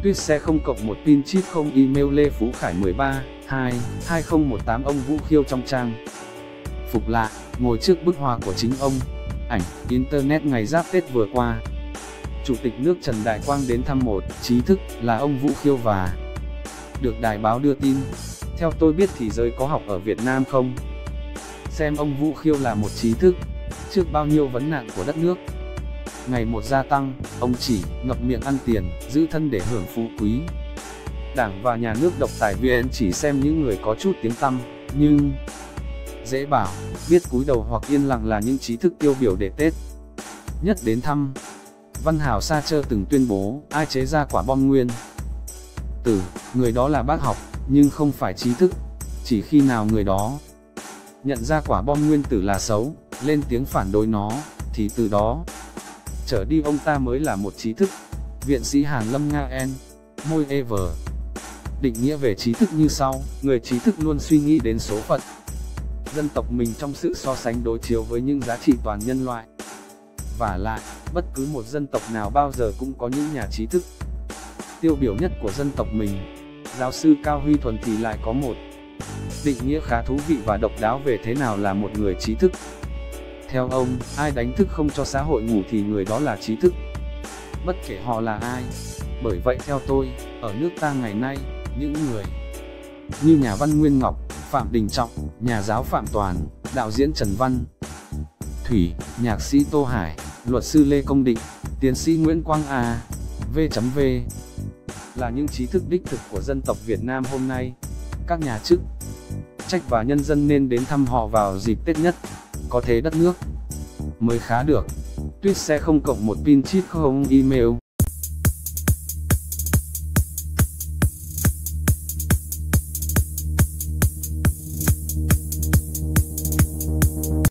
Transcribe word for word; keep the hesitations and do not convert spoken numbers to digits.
Tuyết xe không cộng một pin chip không email Lê Phú Khải mười ba, hai, hai không một tám ông Vũ Khiêu trong trang phục lạ, ngồi trước bức hoa của chính ông. Ảnh, Internet ngày Giáp Tết vừa qua. Chủ tịch nước Trần Đại Quang đến thăm một trí thức là ông Vũ Khiêu và được đài báo đưa tin. Theo tôi biết thì giới có học ở Việt Nam không? Xem ông Vũ Khiêu là một trí thức, trước bao nhiêu vấn nạn của đất nước. Ngày một gia tăng, ông chỉ ngậm miệng ăn tiền, giữ thân để hưởng phú quý. Đảng và nhà nước độc tài vê en chỉ xem những người có chút tiếng tăm, nhưng dễ bảo, biết cúi đầu hoặc yên lặng là những trí thức tiêu biểu để Tết nhất đến thăm. Văn Hào Sa Trơ từng tuyên bố, ai chế ra quả bom nguyên tử, người đó là bác học, nhưng không phải trí thức. Chỉ khi nào người đó nhận ra quả bom nguyên tử là xấu, lên tiếng phản đối nó, thì từ đó trở đi ông ta mới là một trí thức. Viện sĩ Hàn Lâm Nga En, Môi Ever định nghĩa về trí thức như sau: người trí thức luôn suy nghĩ đến số phận dân tộc mình trong sự so sánh đối chiếu với những giá trị toàn nhân loại. Vả lại, bất cứ một dân tộc nào bao giờ cũng có những nhà trí thức tiêu biểu nhất của dân tộc mình. Giáo sư Cao Huy Thuần thì lại có một định nghĩa khá thú vị và độc đáo về thế nào là một người trí thức. Theo ông, ai đánh thức không cho xã hội ngủ thì người đó là trí thức, bất kể họ là ai. Bởi vậy theo tôi, ở nước ta ngày nay, những người như nhà văn Nguyên Ngọc, Phạm Đình Trọng, nhà giáo Phạm Toàn, đạo diễn Trần Văn Thủy, nhạc sĩ Tô Hải, luật sư Lê Công Định, tiến sĩ Nguyễn Quang A, V.V là những trí thức đích thực của dân tộc Việt Nam hôm nay. Các nhà chức trách và nhân dân nên đến thăm họ vào dịp Tết nhất, có thế đất nước mới khá được. Tuyết xe không cộng một pin chip không email.